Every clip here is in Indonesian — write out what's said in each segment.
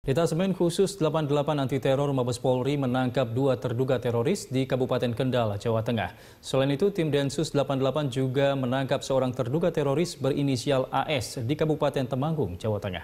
Detasemen Khusus 88 Anti Teror Mabes Polri menangkap 2 terduga teroris di Kabupaten Kendal, Jawa Tengah. Selain itu, tim Densus 88 juga menangkap seorang terduga teroris berinisial AS di Kabupaten Temanggung, Jawa Tengah.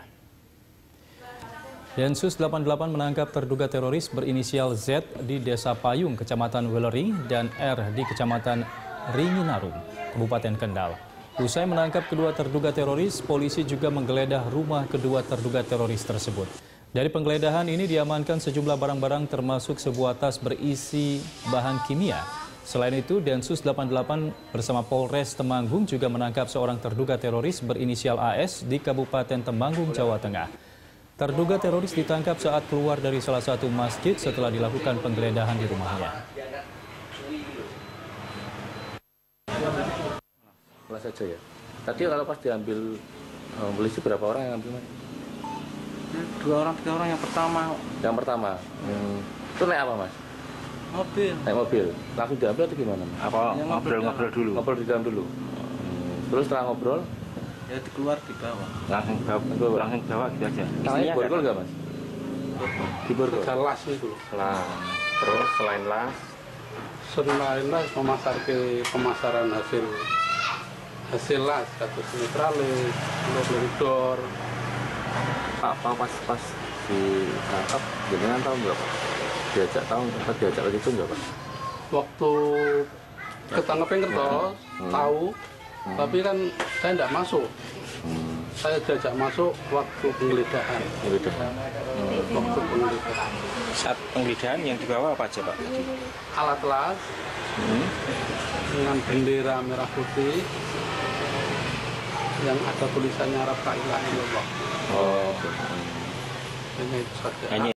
Densus 88 menangkap terduga teroris berinisial Z di Desa Payung, Kecamatan Weleri, dan R di Kecamatan Ringinarum, Kabupaten Kendal. Usai menangkap kedua terduga teroris, polisi juga menggeledah rumah kedua terduga teroris tersebut. Dari penggeledahan ini diamankan sejumlah barang-barang termasuk sebuah tas berisi bahan kimia. Selain itu, Densus 88 bersama Polres Temanggung juga menangkap seorang terduga teroris berinisial AS di Kabupaten Temanggung, Jawa Tengah. Terduga teroris ditangkap saat keluar dari salah satu masjid setelah dilakukan penggeledahan di rumahnya. Kelas saja ya. Tadi kalau pas diambil polisi berapa orang yang ambil? 2 orang, 3 orang yang pertama. Yang pertama. Itu naik apa, Mas? Mobil. Naik mobil. Langsung diambil atau gimana, Mas? Apa ngobrol-ngobrol dulu? Ngobrol di dalam dulu. Terus setelah ngobrol? Ya keluar di bawah. Langsung bawa gitu aja. Namanya borgol nggak, Mas? Di borgol. Las itu. Las. Terus selain las? Selain las pemasaran hasil las, kados neutralis, blogger. Pak pas ditangkap, jenengan tahu nggak, Pak? Diajak lagi itu nggak, Pak? Waktu ketangkepnya kertas, tahu, tapi kan saya tidak masuk. Saya diajak masuk waktu penggeledahan. Waktu penggeledahan. Saat penggeledahan yang dibawa apa aja, Pak? Alat las dengan bendera merah putih yang ada tulisannya Arab La ilaha illallah. Oh. Hanya itu saja.